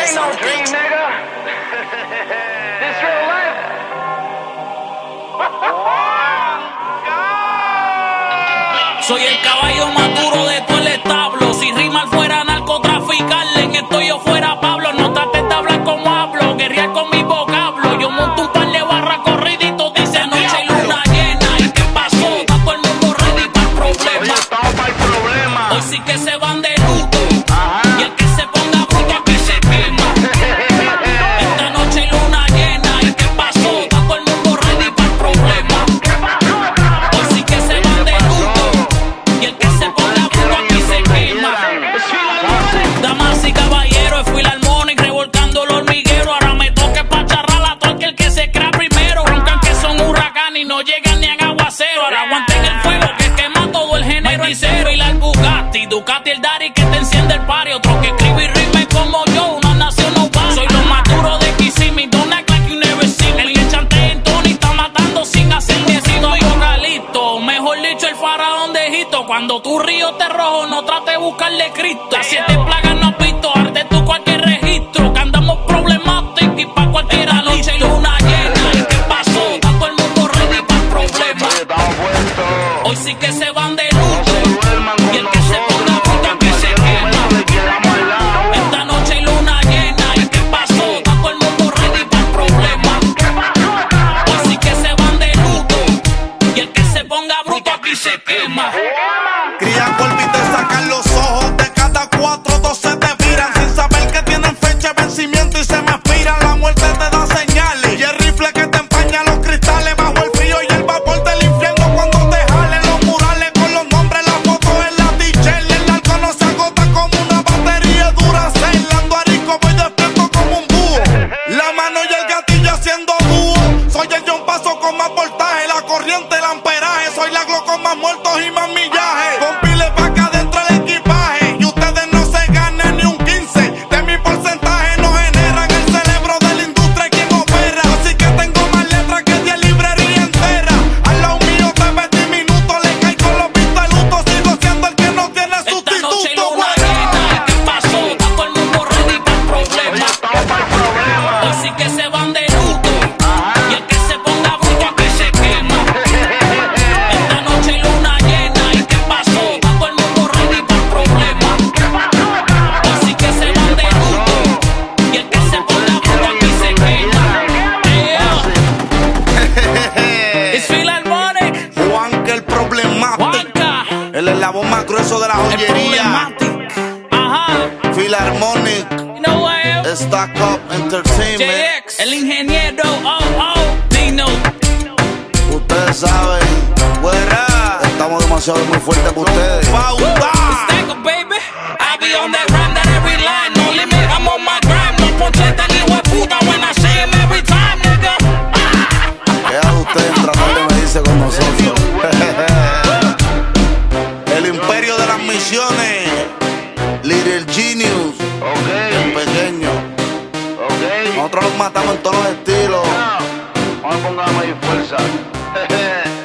ain't no dream, nigga. This real life. Soy el caballo más duro de todo el establo. Si Rimal fuera narcotraficante, en esto yo fuera Pablo. No trates de hablar como hablo, guerrear con mi vocablo. Yo monto un par de barras corriditos, dice noche y luna llena. ¿Y qué pasó? Está todo el mundo ready para el problema. Estamos para el problema. Hoy sí que se van de luto. Y el que se ponga bruto aquí se quema. Esta noche y luna llena. ¿Y qué pasó? Está todo el mundo ready para el problema. Hoy sí que se van de luto. Y el que se ponga bruto aquí se quema. Damas y caballeros, Philharmonic revolcando el hormiguero. Ahora me toque pa' charrar a todo aquel que se crea primero. Roncan que son huracanes y no llegan ni en aguacero. Ahora aguanten el fuego que quema todo el género entero. Y la Bugatti, Ducati, el Dari que te enciende el party. Otro que escribe y rime como yo, una nación no va. Soy lo más duro de Kissimmee, don't act like you never seen me. El que chantea en Tony está matando sin hacer ni éxito. Y vocalito, mejor dicho el faraón de Egipto. Cuando tu río te rojo, no trate de buscarle Cristo. Las 7 plagas no has visto, arte tú cualquier registro. Que andamos problemáticos y pa' cualquiera noche y luna llena. ¿Y qué pasó? Está todo el mundo ready para el problema. Hoy sí que se van de luto. Y el que se ponga bruto aquí se quema. Esta noche y luna llena. ¿Y qué pasó? Está todo el mundo ready para el problema. Hoy sí que se van de luto. Y el que se ponga bruto aquí se quema. Crían polvo y te sacan los ojos. De cada 4, 2 se te viran. Sin saber que tienen fecha de vencimiento y se me aspiran. La muerte te da señales. Y el rifle que te empaña los cristales. Bajo el frío y el vapor del infierno cuando te jalen los murales con los nombres, las fotos en la t-shirt. El narco no se agota como una batería dura. Ando arisco, voy despierto como un búho. La mano y el gatillo haciendo dúo. Soy el John Paso con más voltaje. La corriente, el amperaje. Soy la Glock con más muertos y más millaje. Con pile pa' acá dentro del equipaje. Y ustedes no se ganan ni un 15. De mi porcentaje no generan el cerebro de la industria y quien opera. Así que tengo más letras que 10 librerías enteras. Al lado mío te ves diminuto. Le caigo los vistos de luto. Sigo siendo el que no tiene Esta noche y sustituto. luna llena. ¿Y qué pasó? Está todo el mundo ready para el problema. Hoy sí que se van de luto. Y el que se ponga bruto aquí se quema. Esta noche y luna llena. ¿Y qué pasó? Está todo el mundo ready para el problema. Hoy sí que se van de luto. Y el que se ponga bruto aquí se quema. It's Philharmonic. Juanca el problemático. Juanca. El eslabón más grueso de la El joyería. Problematic. Ajá. Philharmonic. You know who I am? Stack Up Entertainment. JX. El ingeniero. Dino. Ustedes saben, güera, estamos demasiado muy fuertes con ustedes. ¡Pauta! Stack up, baby. I be on that grind, that every line. No limit, I'm on my grind. No poncheta ni hueputa when I say him every time, nigga. Queda ustedes tratando de medirse con nosotros. El imperio de las misiones. Little Genius. El pequeño. Nosotros los matamos en todos los estilos. Vamos a poner más fuerza.